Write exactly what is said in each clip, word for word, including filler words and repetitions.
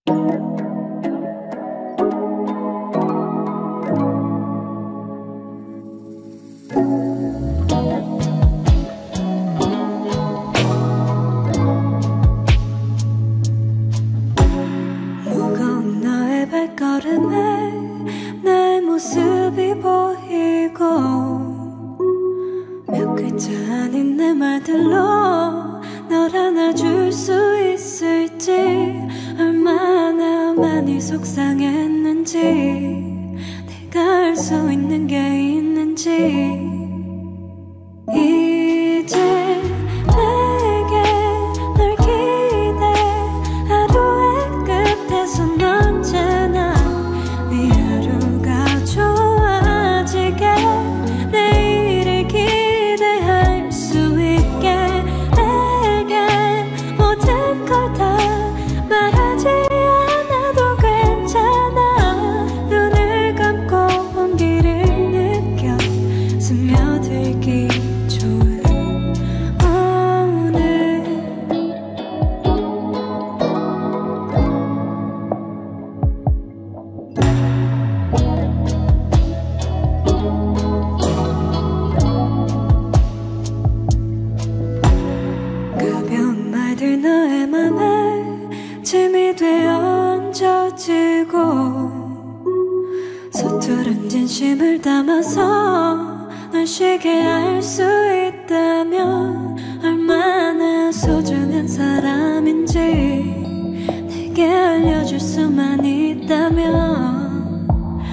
무거운 너의 발걸음에 나의 모습이 보이고 몇 글자 아닌 내 말들로 널 안아줄 수 있을지 얼마나 많이 속상했는지 내가 알 수 있는 게 있는지 이제 내게 널 기대 하루의 끝에선 언제나 네 하루가 좋아지게 내일을 기대할 수 있게 내게 모든 걸 다 말하지 않아도 괜찮아 눈을 감고 온기를 느껴 스며들기 좋은 오늘 가벼운 말들 너의 맘에 짐이 되어 얹어지고 서투른 진심을 담아서 널 쉬게 할 수 있다면 얼마나 소중한 사람인지 내게 알려줄 수만 있다면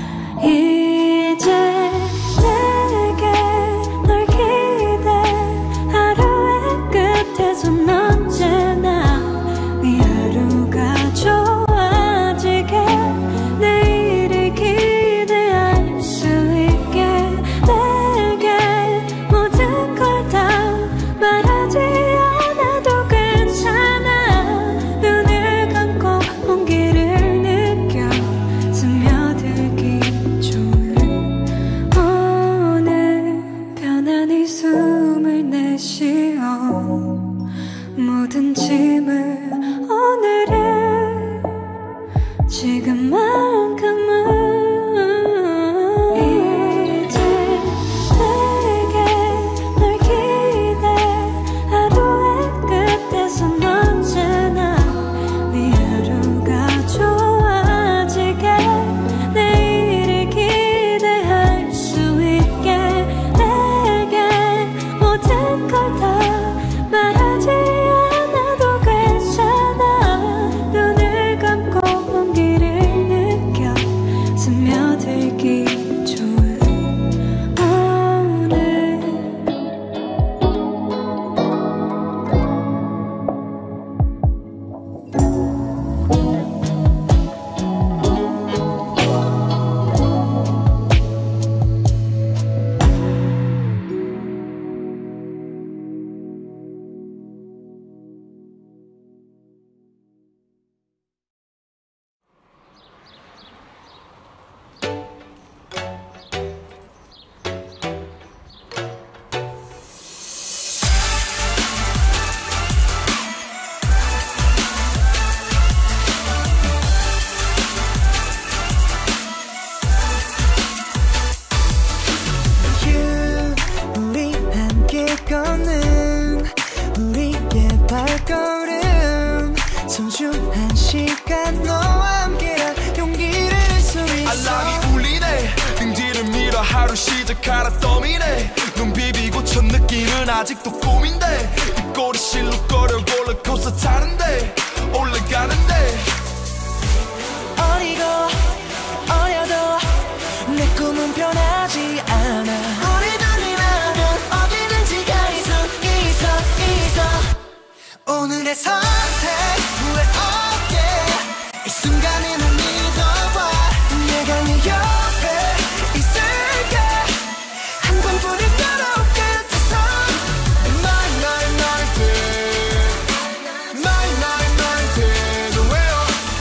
이제 내게 널 기대 하루의 끝에선 언제나 네 하루가 좋아지게 내일을 기대할 수 있게 내게 모든 걸 다 말하지 않아도 괜찮아 눈을 감고 온기를 느껴 스며들기 좋은 오늘 편안히 숨을 내쉬어 모든 짐을 오늘은 지금만큼은 이제 내게 널 기대 하루의 끝에선 언제나 네 하루가 좋아지게 내일을 기대할 수 있게 내게 모든 걸 다 말하지 않아도 괜찮아 눈을 감고 온기를 느껴 스며들기 좋은 오늘 우리 함께 걷는 우리의 발걸음 소중한 시간 너와 함께한 용기를 수 있어 알람이 울리네 등뒤를 밀어 하루 시작하라 떠미네 눈 비비고 첫 느낌은 아직도 꿈인데 입꼬리 실룩거려 롤러코스터 타는데 올라가는데 어리고 어려도 내 꿈은 변하지 않아 우리 둘이라면 어디든지 갈 수 있어 있어 오늘의 선택 후회 없게 이 순간을 난 믿어봐 내가 네 옆에 있을게 한 번뿐인 너로 끝에서 나의 나의 나의 돼 나의 나의 나의 돼 너왜요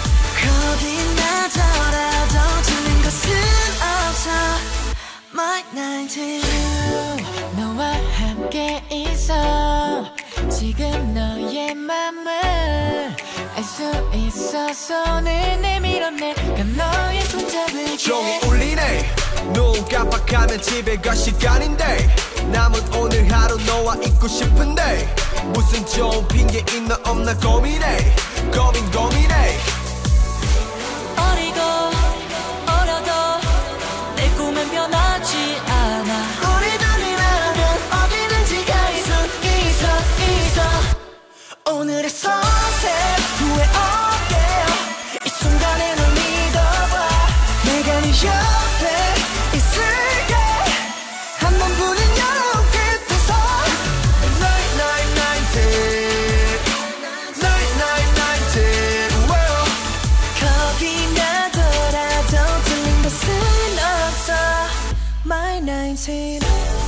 어디나더라도 틀린 것은 없어 My 나인틴 너와 함께 있어 지금 너의 맘을 알 수 수 있어서 늘 내밀었네. 난 너의 손잡을게. 종이 울리네. 눈 깜빡하면 집에 갈 시간인데 남은 오늘 하루 너와 있고 싶은데 무슨 좋은 핑계 있나 없나 고민해. 고민 고민해. 어리고 어려도 내 꿈은 변하지 않아. 우리 둘이라면 어디든지 갈 수 있어 있어. 오늘의 선택 후회 없게 이 순간에 널 믿어봐. 내가 네 옆에 있을게. 한 번뿐인 여름 끝에서 Night night nineteen Night night nineteen 거기 나더라도 틀린 것은 없어. My nineteen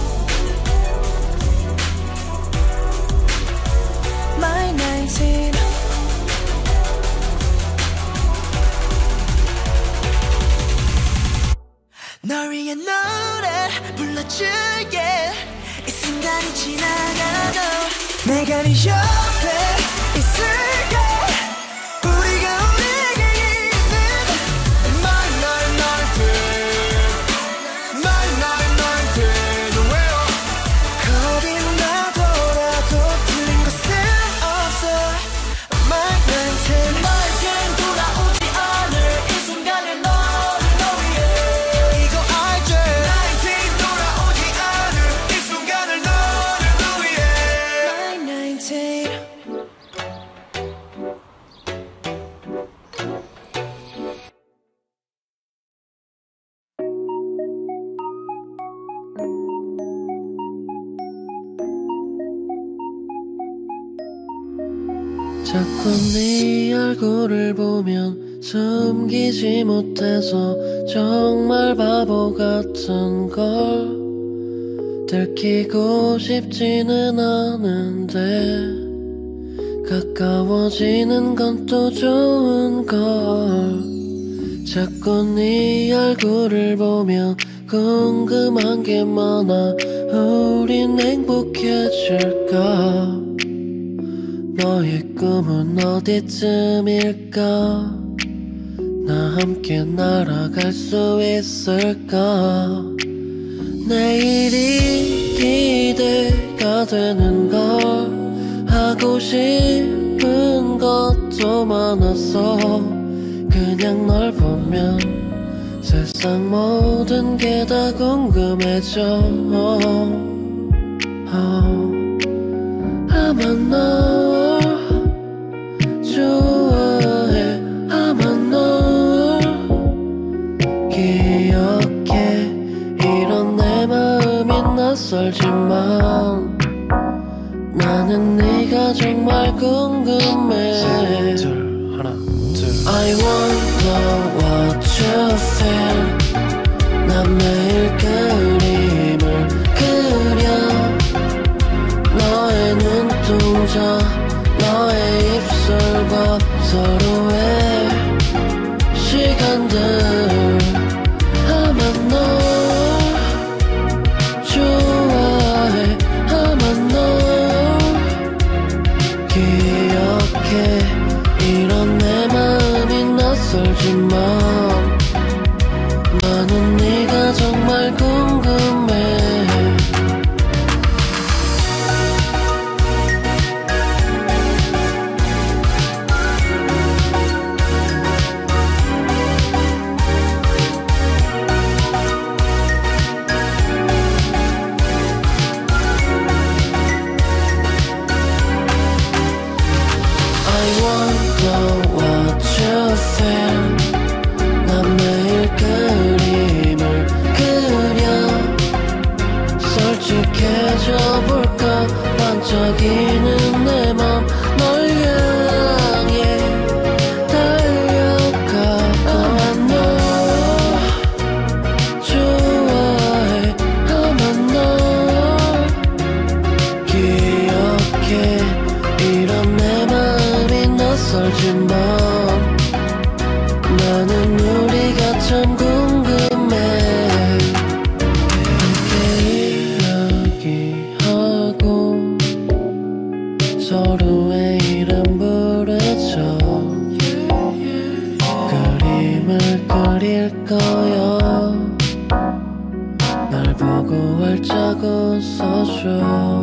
My nineteen 널 위해 노래 불러줄게. 이 순간이 지나가도 내가 네 옆에 있을게. 우리가 우리에게 있는 My night nineteen My night nineteen 겁이 나더라도 틀린 것은 없어. My nineteen 너에겐 돌아오지 않을 이 순간을 너를 너 위해. 이거 알지? nineteen 돌아오지 않을 이 순간을 너를 너 위해. My nineteen 자꾸 네 얼굴을 보면 숨기지 못해서 정말 바보 같은 걸 들키고 싶지는 않은데 가까워지는 건 또 좋은 걸. 자꾸 네 얼굴을 보면 궁금한 게 많아. 우린 행복해질까? 너의 꿈은 어디쯤일까? 나 함께 날아갈 수 있을까? 내일이 기대가 되는 걸. 하고 싶은 것도 많아서 그냥 널 보면 세상 모든 게 다 궁금해져. 아마 널 좋아해. 아마 널 기억해. 이런 내 마음이 낯설지만 나는 네가 정말 궁금해. 셋, 둘, 하나, 둘. I wonder what you feel. 난 매일 그림을 그려. 너의 눈동자 너의 입술과 서로의 시간들. 아마 널 좋아해. 아마 널 기억해. 이런 내 마음이 낯설지만 나는 네가 정말 궁금해. 그림을 그릴 거야 날 보고 활짝 웃어줘